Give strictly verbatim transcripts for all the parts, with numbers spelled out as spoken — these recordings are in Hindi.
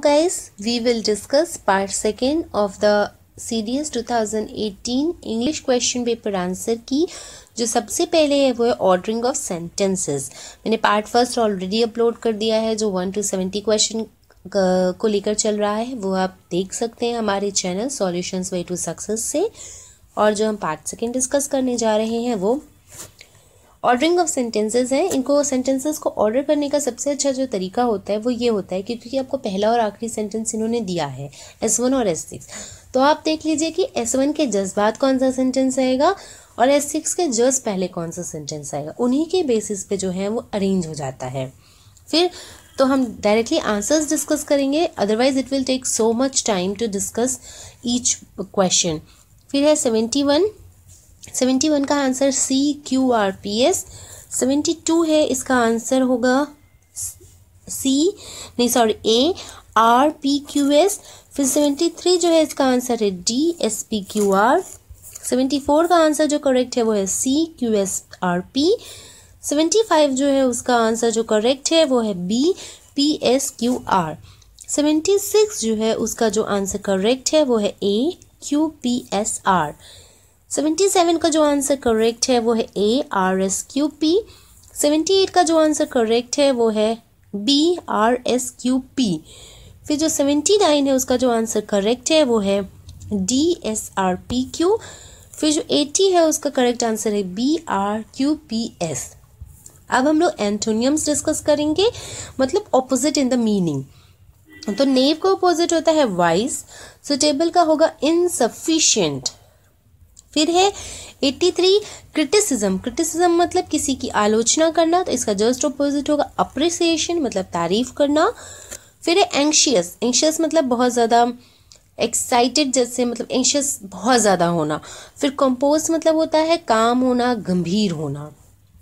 guys, we will discuss part second of the C D S twenty eighteen English question paper answer की। जो सबसे पहले है वो है ऑर्डरिंग ऑफ सेंटेंसेस। मैंने पार्ट फर्स्ट ऑलरेडी अपलोड कर दिया है, जो वन टू सेवेंटी क्वेश्चन को लेकर चल रहा है, वो आप देख सकते हैं हमारे channel solutions way to success से। और जो हम पार्ट सेकेंड डिस्कस करने जा रहे हैं वो ऑर्डरिंग ऑफ सेंटेंसेस है। इनको सेंटेंसेस को ऑर्डर करने का सबसे अच्छा जो तरीका होता है वो ये होता है कि क्योंकि आपको पहला और आखिरी सेंटेंस इन्होंने दिया है एस वन और एस सिक्स, तो आप देख लीजिए कि एस वन के जस्ट बाद कौन सा सेंटेंस आएगा और एस सिक्स के जस्ट पहले कौन सा सेंटेंस आएगा। उन्हीं के बेसिस पे जो है वो अरेंज हो जाता है। फिर तो हम डायरेक्टली आंसर्स डिस्कस करेंगे, otherwise it will take so much time to discuss each question. फिर है सेवेंटी वन सेवेंटी वन का answer C Q R P S. Seventy two है, इसका आंसर होगा सी नहीं sorry A R P Q S. फिर सेवेंटी थ्री जो है इसका आंसर है D S P Q R. Seventy four का आंसर जो करेक्ट है वो है C Q S R P. Seventy five जो है उसका आंसर जो करेक्ट है वो है B P S Q R. Seventy six जो है उसका जो आंसर करेक्ट है वो है A Q P S R. Seventy seven का जो आंसर करेक्ट है वो है A R S Q P. Seventy eight का जो आंसर करेक्ट है वो है B R S Q P. फिर जो सेवेंटी नाइन है उसका जो आंसर करेक्ट है वो है D S R P Q. फिर जो एटी है उसका करेक्ट आंसर है B R Q P S. अब हम लोग एंटोनियम्स डिस्कस करेंगे, मतलब ऑपोजिट इन द मीनिंग। तो नेव का ऑपोजिट होता है वाइज, सुटेबल का होगा इनसफिशिएंट। फिर है एटी थ्री क्रिटिसिज्म। क्रिटिसिज्म मतलब किसी की आलोचना करना, तो इसका जस्ट ऑपोजिट होगा अप्रिसिएशन, मतलब तारीफ करना। फिर है एंशियस। एंशियस मतलब बहुत ज़्यादा एक्साइटेड, जैसे मतलब एंशियस बहुत ज़्यादा होना। फिर कंपोज मतलब होता है काम होना, गंभीर होना।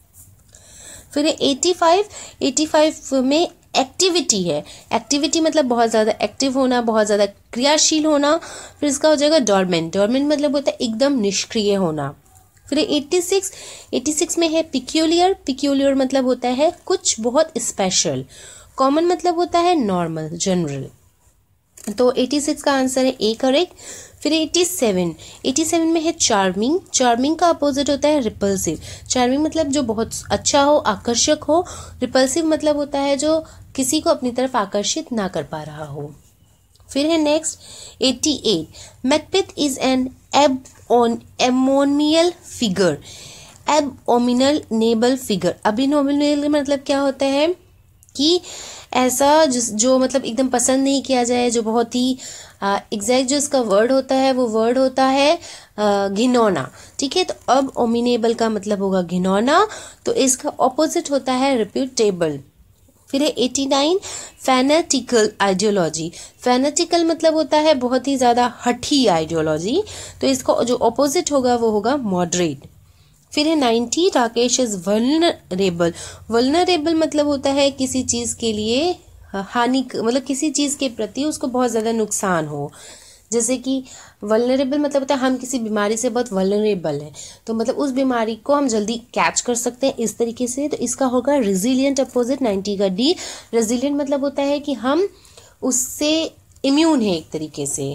फिर है एटी फाइव एटी फाइव में एक्टिविटी है। एक्टिविटी मतलब बहुत ज़्यादा एक्टिव होना, बहुत ज़्यादा क्रियाशील होना। फिर इसका हो जाएगा डॉर्मेंट। डॉर्मेंट मतलब होता है एकदम निष्क्रिय होना। फिर एटी सिक्स एटी सिक्स में है पिक्यूलियर। पिक्यूलियर मतलब होता है कुछ बहुत स्पेशल। कॉमन मतलब होता है नॉर्मल, जनरल। तो एटी सिक्स का आंसर है ए करेक्ट। फिर एटी सेवन एटी सेवन में है चार्मिंग। चार्मिंग का अपोजिट होता है रिपल्सिव। चार्मिंग मतलब जो बहुत अच्छा हो, आकर्षक हो। रिपल्सिव मतलब होता है जो किसी को अपनी तरफ आकर्षित ना कर पा रहा हो। फिर है next eighty eight Macbeth is an abominable figure. Abominable figure. Abominable मतलब क्या होता है कि ऐसा जिस जो मतलब एकदम पसंद नहीं किया जाए, जो बहुत ही एग्जैक्ट जो इसका वर्ड होता है वो वर्ड होता है घिनौना। ठीक है, तो अब ओमिनेबल का मतलब होगा घिनौना, तो इसका ऑपोजिट होता है रिप्यूटेबल। फिर है eighty nine fanatical ideology. Fanatical मतलब होता है बहुत ही ज़्यादा हठी आइडियोलॉजी, तो इसका जो ऑपोजिट होगा वो होगा मॉडरेट। फिर है ninety Rakesh is vulnerable. Vulnerable मतलब होता है किसी चीज़ के लिए हानि, मतलब किसी चीज़ के प्रति उसको बहुत ज़्यादा नुकसान हो। जैसे कि वल्नरेबल मतलब होता है हम किसी बीमारी से बहुत वल्नरेबल हैं, तो मतलब उस बीमारी को हम जल्दी कैच कर सकते हैं इस तरीके से। तो इसका होगा रिजिलियंट अपोजिट नाइन्टी का डी। रेजिलियंट मतलब होता है कि हम उससे इम्यून है एक तरीके से।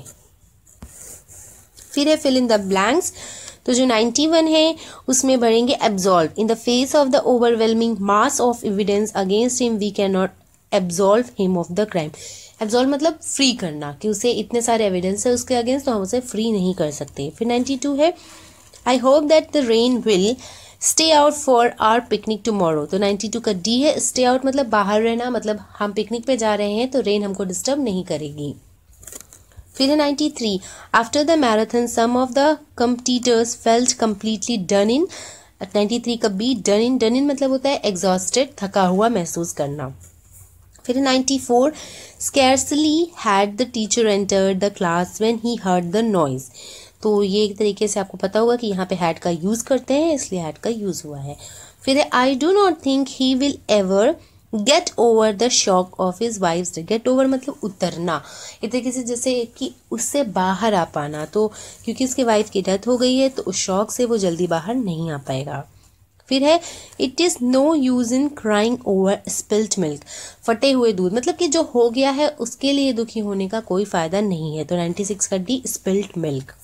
फिर है फिल इन द ब्लैंक्स। तो जो नाइन्टी वन है उसमें भरेंगे absolve. In the face of the overwhelming mass of evidence against him we can not absolve him of the crime. Absolve मतलब फ्री करना, कि उसे इतने सारे एविडेंस है उसके अगेंस्ट, तो हम उसे फ्री नहीं कर सकते। फिर नाइन्टी टू है I hope that the rain will stay out for our picnic tomorrow. तो नाइन्टी टू का डी है स्टे आउट मतलब बाहर रहना, मतलब हम पिकनिक पे जा रहे हैं तो रेन हमको डिस्टर्ब नहीं करेगी। फिर है ninety three after the marathon some of the competitors felt completely done in. Ninety three का B done in. Done in मतलब होता है एग्जॉस्टेड, थका हुआ महसूस करना। फिर ninety four scarcely had the teacher entered the class when he heard the noise. तो ये एक तरीके से आपको पता होगा कि यहाँ पे हैड का यूज़ करते हैं, इसलिए हैड का यूज़ हुआ है। फिर है I do not think he will ever get over the shock of his wife's death. Get over मतलब उतरना, एक तरीके से जैसे कि उससे बाहर आ पाना। तो क्योंकि उसके वाइफ की डेथ हो गई है तो उस शॉक से वो जल्दी बाहर नहीं आ पाएगा। फिर है it is no use in crying over spilt milk, फटे हुए दूध, मतलब कि जो हो गया है उसके लिए दुखी होने का कोई फायदा नहीं है। तो नाइन्टी सिक्स का डी स्पिल्ट मिल्क।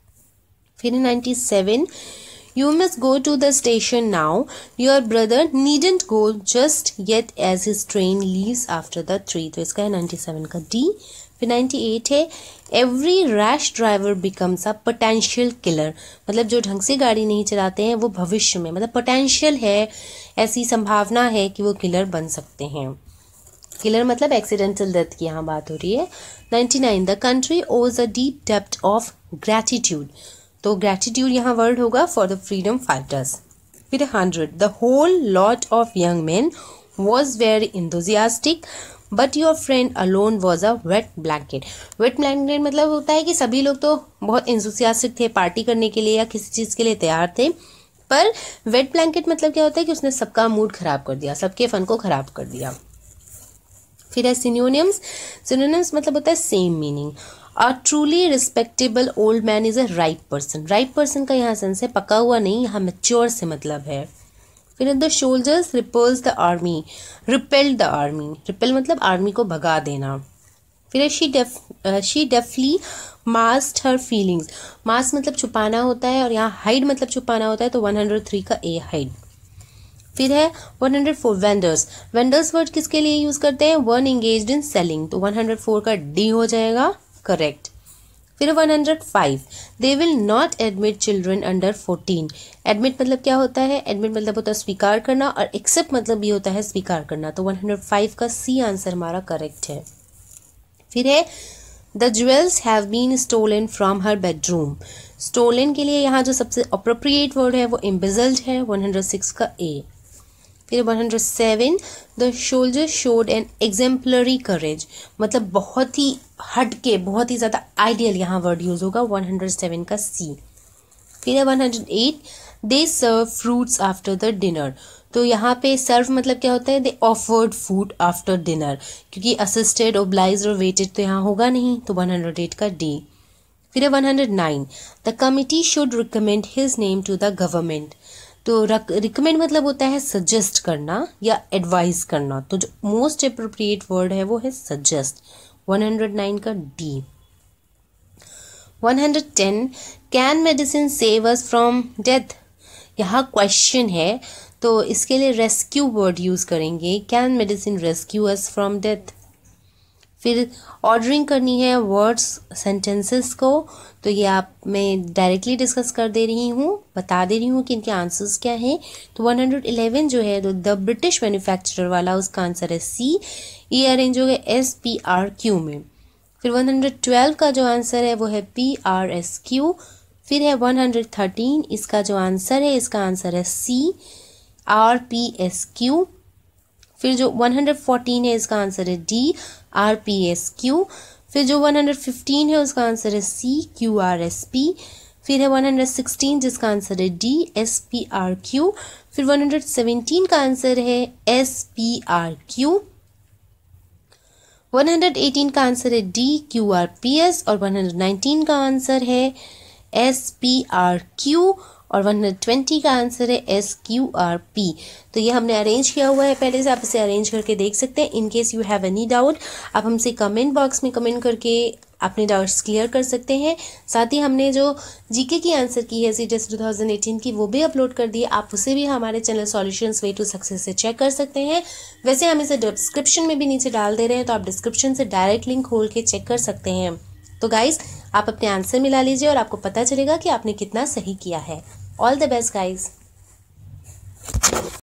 फिर ninety seven You must go to the station now. Your brother needn't go just yet as his train leaves after the three. तो इसका है नाइन्टी सेवन का डी। फिर नाइन्टी एट है Every rash driver becomes a potential killer. मतलब जो ढंग से गाड़ी नहीं चलाते हैं वो भविष्य में, मतलब पोटेंशियल है, ऐसी संभावना है कि वो किलर बन सकते हैं। किलर मतलब एक्सीडेंटल डेथ की यहाँ बात हो रही है। Ninety nine The country owes a deep debt of gratitude. तो ग्रैटिट्यूड यहाँ वर्ड होगा फॉर द फ्रीडम फाइटर्स। फिर hundred the whole lot of young man was very enthusiastic but your friend alone was a wet blanket. Wet blanket मतलब होता है कि सभी लोग तो बहुत इंथुजियास्टिक थे, पार्टी करने के लिए या किसी चीज़ के लिए तैयार थे, पर वेट ब्लैंकेट मतलब क्या होता है कि उसने सबका मूड खराब कर दिया, सबके फन को खराब कर दिया। फिर है सिनोनिम्स। सिनोनिम्स मतलब होता है same meaning. A truly respectable old man is a ripe person. Ripe person का यहाँ सेंस है पका हुआ नहीं, यहाँ mature से मतलब है। फिर the soldiers repulsed the army, repelled the army. repel मतलब आर्मी को भगा देना। फिर she def, uh, she deftly masked her feelings. mask मतलब छुपाना होता है और यहाँ hide मतलब छुपाना होता है, तो वन हंड्रेड थ्री का A hide। फिर है one hundred four vendors. Vendors word किसके लिए यूज करते हैं? वन engaged in selling, तो वन हंड्रेड फोर का D हो जाएगा करेक्ट। फिर one hundred five they will not admit children under fourteen. Admit मतलब क्या होता है? एडमिट मतलब होता है स्वीकार करना, और एक्सेप्ट मतलब भी होता है स्वीकार करना, तो वन हंड्रेड फाइव का सी आंसर हमारा करेक्ट है। फिर है the jewels have been stolen from her bedroom. Stolen के लिए यहाँ जो सबसे अप्रोप्रिएट वर्ड है वो एम्बेजल्ड है, वन हंड्रेड सिक्स का ए। फिर one hundred seven the soldier showed an exemplary courage, मतलब बहुत ही हट के, बहुत ही ज़्यादा आइडियल यहाँ वर्ड यूज होगा, वन हंड्रेड सेवन का सी। फिर है one hundred eight they serve fruits after the dinner. तो यहाँ पे सर्व मतलब क्या होता है? They offered food after dinner, क्योंकि असिस्टेड, ओब्लाइज्ड और वेटेड तो यहाँ होगा नहीं, तो वन हंड्रेड एट का डी। फिर है one hundred nine the committee should recommend his name to the government. तो रिकमेंड मतलब होता है सजेस्ट करना या एडवाइस करना, तो जो मोस्ट अप्रोप्रिएट वर्ड है वो है सजेस्ट, वन हंड्रेड नाइन का D. One hundred ten can medicine save us from death. यहाँ क्वेश्चन है तो इसके लिए रेस्क्यू वर्ड यूज करेंगे, can medicine rescue us from death. फिर ऑर्डरिंग करनी है वर्ड्स सेंटेंसेस को, तो ये आप मैं डायरेक्टली डिस्कस कर दे रही हूँ, बता दे रही हूँ कि इनके आंसर्स क्या हैं। तो वन हंड्रेड इलेवन जो है तो द ब्रिटिश मैन्युफैक्चरर वाला, उसका आंसर है सी, ये अरेंज हो गया एस पी आर क्यू में। फिर वन हंड्रेड ट्वेल्व का जो आंसर है वो है पी आर एस क्यू। फिर है वन हंड्रेड थर्टीन, इसका जो आंसर है इसका आंसर है C, R P S Q. फिर जो वन हंड्रेड फोर्टीन है इसका आंसर है D, R P S Q. फिर जो वन हंड्रेड फिफ्टीन है उसका आंसर है C, Q R S P. फिर है वन हंड्रेड सिक्सटीन जिसका आंसर है D, S P R Q. फिर वन हंड्रेड सेवेंटीन का आंसर है S P R Q. One hundred eighteen का आंसर है D, Q R P S. और वन हंड्रेड नाइनटीन का आंसर है एस पी आर क्यू। और वन हंड्रेड ट्वेंटी का आंसर है एस क्यू आर पी। तो ये हमने अरेंज किया हुआ है पहले से, आप इसे अरेंज करके देख सकते हैं। In case you have any doubt आप हमसे कमेंट बॉक्स में कमेंट करके अपने डाउट्स क्लियर कर सकते हैं। साथ ही हमने जो जीके की आंसर की है सीटेस्ट टू थाउजेंड एटीन की, वो भी अपलोड कर दी है, आप उसे भी हमारे channel solutions way to success से चेक कर सकते हैं। वैसे हम इसे डिस्क्रिप्शन में भी नीचे डाल दे रहे हैं, तो आप डिस्क्रिप्शन से डायरेक्ट लिंक खोल के चेक कर सकते हैं। तो गाइज आप अपने आंसर मिला लीजिए और आपको पता चलेगा कि आपने कितना सही किया है। All the best guys.